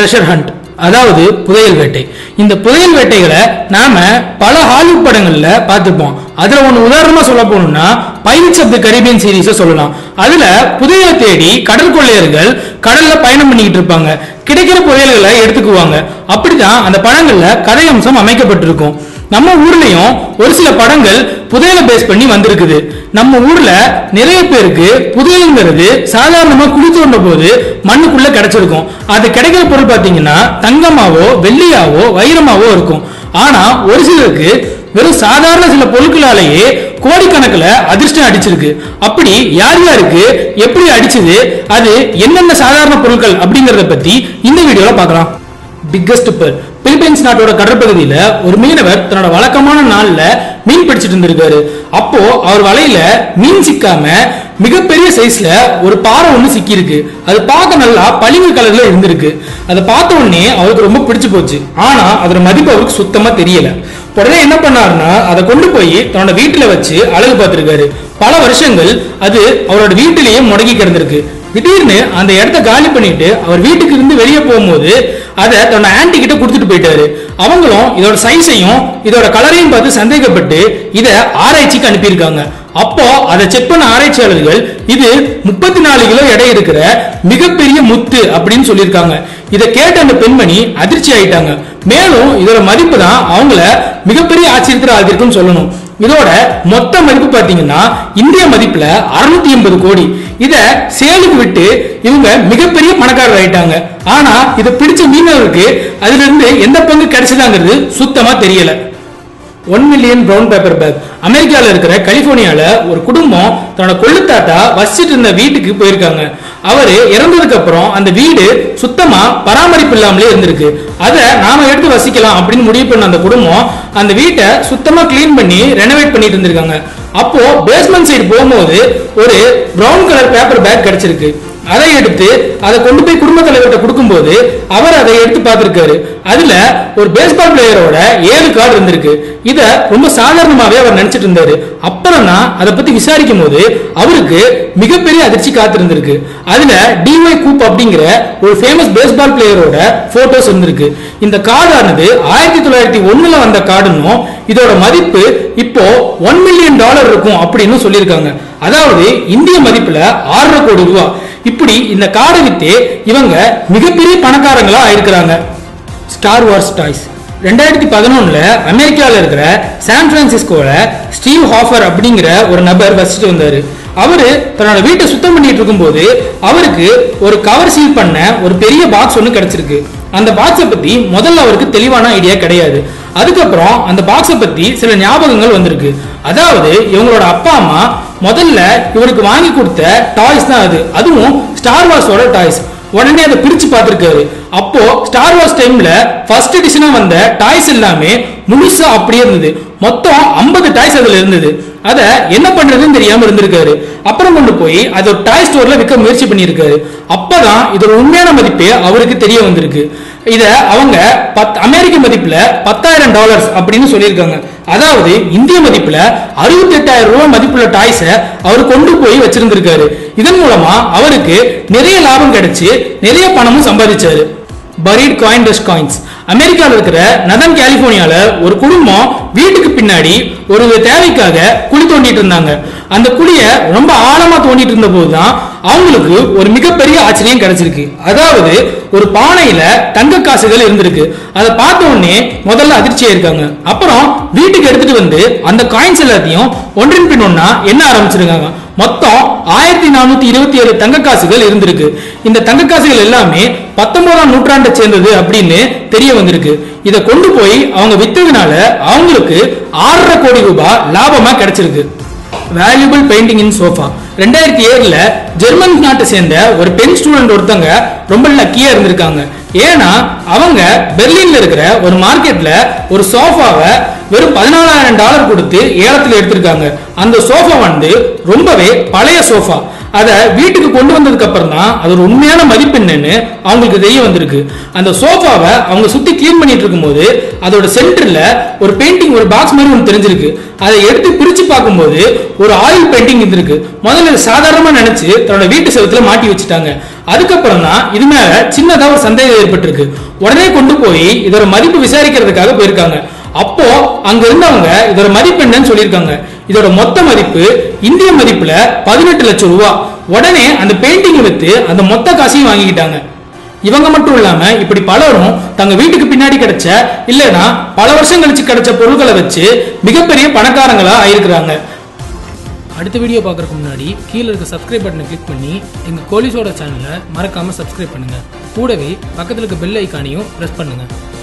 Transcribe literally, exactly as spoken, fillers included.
Treasure hunt, அதாவது புதையல் வேட்டை. இந்த புதையல் வேட்டைகளை நாம பல ஹாலிவுட் படங்கள்ல பார்த்திருப்போம். அதுல ஒண்ணு உதாரணமா சொல்ல போனோம்னா பைரட்ஸ் ஆஃப் தி கரீபியன் சீரீஸை சொல்லலாம். அதுல புதையலை தேடி கடல் கொள்ளையர்கள் கடல்ல பயணம் பண்ணிக்கிட்டு இருப்பாங்க. கிடைக்கிற புதையல்களை எடுத்துக்குவாங்க. அப்படிதான் அந்த படங்கள்ல கதை அம்சம் அமைக்கப்பட்டிருக்கும். நம்ம ஊர்லயும் ஒரு சில படங்கள் புதையலை பேஸ் பண்ணி வந்திருக்குது. நம்ம ஊர்ல நிறைய பேருக்கு புதையல்ங்கிறது சாதாரணமா குழி தோண்ட போது மண்ணுக்குள்ள கிடைச்சிருக்கும். அது கிடைக்கிற பொருள் பாத்தீங்கன்னா தங்கமாவோ வெள்ளியாவோ வைரமாவோ இருக்கும். ஆனா ஒரு சிலருக்கு வெறும் சாதாரண சில பொருட்களாலேயே கோடிக்கணக்கில் அதிர்ஷ்டம் அடிச்சிருக்கு. அப்படி யார் யாருக்கு எப்படி அடிச்சது, அது என்னென்ன சாதாரண பொருட்கள் அப்படிங்கறத பத்தி இந்த வீடியோல பார்க்கலாம். பிக்கஸ்ட் பெர், பிலிப்பைன்ஸ் நாட்டோட கடற்பகுதியில ஒரு மீனவர் தன்னோட வழக்கமான நாள்ல மீன் பிடிச்சிட்டு இருந்திருக்காரு. அப்போ அவர் வலையில மீன் சிக்காம மிகப்பெரிய சைஸ்ல ஒரு பாறை ஒண்ணு சிக்கி இருக்கு. அது பார்க்க நல்லா பளிங்கு கலர்ல இருந்திருக்கு. அதை பார்த்த உடனே அவருக்கு ரொம்ப பிடிச்சு போச்சு. ஆனா அதோட மதிப்பு அவருக்கு சுத்தமா தெரியல. உடனே என்ன பண்ணாருன்னா அதை கொண்டு போய் தன்னோட வீட்டுல வச்சு அழகு பார்த்திருக்காரு. பல வருஷங்கள் அது அவரோட வீட்டிலேயே முடங்கி கிடந்திருக்கு. திடீர்னு அந்த இடத்த காலி பண்ணிட்டு அவர் வீட்டுக்கு இருந்து வெளியே போகும்போது அதை தன்னோட ஆன்டி கிட்ட கொடுத்துட்டு போயிட்டாரு. அவங்களும் இதோட சைஸையும் இதோட கலரையும் பார்த்து சந்தேகப்பட்டு இதை ஆராய்ச்சிக்கு அனுப்பியிருக்காங்க. அப்போ அதை செக் பண்ண ஆராய்ச்சியாளர்கள் இது முப்பத்தி நாலு கிலோ எடை இருக்கிற மிகப்பெரிய முத்து அப்படின்னு சொல்லியிருக்காங்க. இதை கேட்ட அந்த பெண்மணி அதிர்ச்சி ஆயிட்டாங்க. மேலும் இதோட மதிப்பு தான் அவங்கள மிகப்பெரிய ஆச்சரியத்தில் ஆகிருக்குன்னு சொல்லணும். இதோட மொத்த மதிப்பு பாத்தீங்கன்னா இந்திய மதிப்புல அறுநூத்தி எண்பது கோடி. இத சேலுக்கு விட்டு இவங்க மிகப்பெரிய பணக்காரர் ஆயிட்டாங்க. ஆனா இதை பிடிச்ச மீனவருக்கு அதுல இருந்து எந்த பங்கு கிடைச்சதாங்கிறது சுத்தமா தெரியல. One million brown paper bag. அமெரிக்கால இருக்கிற கலிபோர்னியால ஒரு குடும்பம் தன்னோட கொள்ளுத்தாத்தா வசிச்சுட்டு இருந்த வீட்டுக்கு போயிருக்காங்க. அவரு இறந்ததுக்கு அப்புறம் அந்த வீடு சுத்தமா பராமரிப்பு இல்லாமலே இருந்திருக்கு. அதை நாம எடுத்து வசிக்கலாம் அப்படின்னு முடிவு பண்ண அந்த குடும்பம் அந்த வீட்டை சுத்தமா கிளீன் பண்ணி ரெனோவேட் பண்ணிட்டு இருந்திருக்காங்க. அப்போ பேஸ்மெண்ட் சைடு போகும்போது ஒரு பிரவுன் கலர் பேப்பர் பேக் கிடைச்சிருக்கு. அதை எடுத்து அதை கொண்டு போய் குடும்ப தலைவர்கிட்ட கொடுக்கும்போது அவர் அதை எடுத்து பார்த்திருக்காரு. அதுல ஒரு பேஸ்பால் பிளேயரோட ஏழு கார்டு இருந்திருக்கு. இத ரொம்ப சாதாரணமாவே அவர் நினைச்சிட்டு இருந்தாரு. அப்புறம் தான் அதை பத்தி விசாரிக்கும் போது அவருக்கு மிகப்பெரிய அதிர்ச்சி காத்திருந்திருக்கு. அதுல டிஒய் கூப் அப்படிங்கிற ஒரு ஃபேமஸ் பேஸ்பால் பிளேயரோட போட்டோஸ் இருந்திருக்கு. இந்த கார்டு ஆனது ஆயிரத்தி தொள்ளாயிரத்தி ஒண்ணுல வந்த கார்டுன்னும் இதோட மதிப்பு இப்போ ஒன் மில்லியன் டாலர் இருக்கும் அப்படின்னு சொல்லியிருக்காங்க. அதாவது இந்திய மதிப்புல ஆறரை கோடி ரூபாய். இப்படி இந்த கார்டை வித்தே இவங்க மிகப்பெரிய பணக்காரங்களா ஆயிருக்கிறாங்க. Star Wars toys. ரெண்டாயிரத்தி பதினொன்னுல அமெரிக்கால இருக்கிற சான் பிரான்சிஸ்கோல ஸ்டீவ் ஹாஃபர் அப்படிங்கிற ஒரு நபர் வசிச்சுட்டு வந்தாரு. அவரு தன்னோட வீட்டை சுத்தம் பண்ணிட்டு இருக்கும் போது அவருக்கு ஒரு கவர் சீல் பண்ண ஒரு பெரிய பாக்ஸ் ஒன்று கிடைச்சிருக்கு. அந்த பாக்ஸை பத்தி முதல்ல அவருக்கு தெளிவான ஐடியா கிடையாது. அதுக்கப்புறம் அந்த பாக்ஸை பத்தி சில ஞாபகங்கள் வந்திருக்கு. அதாவது இவங்களோட அப்பா அம்மா முதல்ல இவருக்கு வாங்கி கொடுத்த டாய்ஸ் தான் அது, அதுவும் ஸ்டார் வார்ஸோட டாய்ஸ். உடனே அதை பிரிச்சு பார்த்திருக்காரு. அப்போ ஸ்டார் வார்ஸ் டைம்ல ஃபர்ஸ்ட் எடிஷனா வந்த டாய்ஸ் எல்லாமே முழுசா அப்படியே இருந்தது. மொத்தம் ஐம்பது டாய்ஸ் அதுல இருந்தது. அத என்ன பண்றதுன்னு தெரியாம இருந்திருக்காரு. அப்புறம் கொண்டு போய் அது ஒரு டாய் ஸ்டோர்ல விற்க முயற்சி பண்ணியிருக்காரு. அப்பதான் இதோட உண்மையான மதிப்பே அவருக்கு தெரிய வந்திருக்கு. இத அவங்க அமெரிக்க மதிப்புல பத்தாயிரம் டாலர்ஸ் அப்படின்னு சொல்லியிருக்காங்க. அதாவது இந்திய மதிப்புல அறுபத்தி எட்டாயிரம் ரூபாய் மதிப்புள்ள டாய்ஸ அவர் கொண்டு போய் வச்சிருந்திருக்காரு. இதன் மூலமா அவருக்கு நிறைய லாபம் கிடைச்சு நிறைய பணமும் சம்பாதிச்சாரு. Buried coin rush coins. அமெரிக்காவில் இருக்கிற நதன் கலிபோர்னியால ஒரு குடும்பம் வீட்டுக்கு பின்னாடி ஒரு தேவைக்காக குழி தோண்டிட்டு இருந்தாங்க. அந்த குழிய ரொம்ப ஆழமா தோண்டிட்டு இருந்த போதுதான் அவங்களுக்கு ஒரு மிகப்பெரிய ஆச்சரியம் கிடைச்சிருக்கு. அதாவது ஒரு பானையில தங்க காசுகள் இருந்திருக்கு. அதை பார்த்த உடனே முதல்ல அதிர்ச்சியா இருக்காங்க. அப்புறம் வீட்டுக்கு எடுத்துட்டு வந்து அந்த காயின்ஸ் எல்லாத்தையும் ஒன்றின் பின் ஒன்னா என்ன ஆரம்பிச்சிருக்காங்க. மொத்தம் ஆயிரத்தி நானூத்தி இருபத்தி ஏழு தங்க காசுகள் இருந்திருக்கு. இந்த தங்க காசுகள் எல்லாமே பத்தொன்பதாம் நூற்றாண்டை சேர்ந்தது அப்படின்னு தெரிய வந்திருக்கு. இதை கொண்டு போய் அவங்க வித்ததுனால அவங்களுக்கு ஆறரை கோடி ரூபாய் லாபமா கிடைச்சிருக்கு. Valuable painting in sofa. ரெண்டாயிரத்தி ஏழுல ஜெர்மன் நாட்டை சேர்ந்த ஒரு பெண் ஸ்டூடெண்ட் ஒருத்தங்க ரொம்ப லக்கியா இருந்திருக்காங்க. ஏன்னா அவங்க பெர்லின்ல இருக்கிற ஒரு மார்க்கெட்ல ஒரு சோஃபாவை வெறும் பதினாலாயிரம் டாலர் கொடுத்து ஏலத்தில் எடுத்திருக்காங்க. அந்த சோஃபா வந்து ரொம்பவே பழைய சோஃபா. அதை வீட்டுக்கு கொண்டு வந்ததுக்கு அப்புறம் தான் அதோட உண்மையான மதிப்பு என்னன்னு அவங்களுக்கு தெரிய வந்திருக்கு. அந்த சோஃபாவை அவங்க சுத்தி கிளீன் பண்ணிட்டு இருக்கும் போது அதோட சென்டர்ல ஒரு பெயிண்டிங், ஒரு பாக்ஸ் மாதிரி ஒன்று தெரிஞ்சிருக்கு. அதை எடுத்து பிரிச்சு பார்க்கும்போது ஒரு ஆயில் பெயிண்டிங் இருந்திருக்கு. முதல்ல சாதாரணமா நினைச்சு தன்னோட வீட்டு செவத்துல மாட்டி வச்சுட்டாங்க. அதுக்கப்புறம் தான் இது மேல சின்னதா ஒரு சந்தேகம் ஏற்பட்டிருக்கு. உடனே கொண்டு போய் இதோட மதிப்பு விசாரிக்கிறதுக்காக போயிருக்காங்க. அப்போ அங்க இருந்தவங்க இதோட மதிப்பு என்னன்னு சொல்லியிருக்காங்க. இதோட மொத்த மதிப்பு இந்திய மதிப்புல பதினெட்டு லட்சம் ரூபாய். உடனே அந்த பெயிண்டிங் வித்து அந்த மொத்த காசையும் வாங்கிக்கிட்டாங்க. இவங்க மட்டும் இல்லாம இப்படி பலரும் தங்க வீட்டுக்கு பின்னாடி கிடைச்ச இல்லனா பல வருஷம் கழிச்சு கிடைச்ச பொருட்களை வச்சு மிகப்பெரிய பணக்காரங்களா ஆயிருக்கிறாங்க. அடுத்த வீடியோ பார்க்கறதுக்கு முன்னாடி கீழே இருக்க சப்ஸ்கிரைப் பட்டனை கிளிக் பண்ணி எங்க கோலிஸோட சேனலை மறக்காம சப்ஸ்கிரைப் பண்ணுங்க. கூடவே பக்கத்துல இருக்க பெல் ஐகானையும் பிரஸ் பண்ணுங்க.